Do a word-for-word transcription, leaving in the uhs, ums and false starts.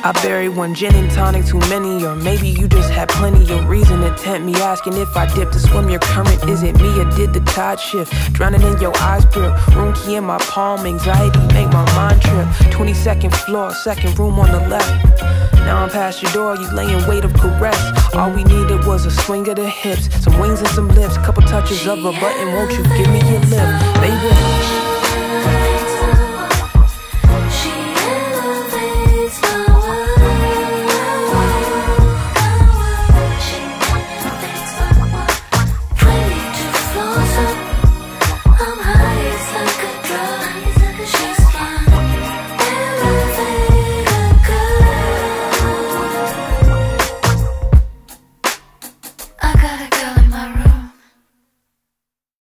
I buried one gin and tonic too many, or maybe you just had plenty of reason to tempt me, asking if I dipped to swim your current. Is it me or did the tide shift? Drowning in your eyes drip, room key in my palm, anxiety make my mind trip. twenty-second floor, second room on the left. Now I'm past your door, you laying weight of caress. All we needed was a swing of the hips, some wings and some lips, couple touches of a button, won't you give me your lip, baby?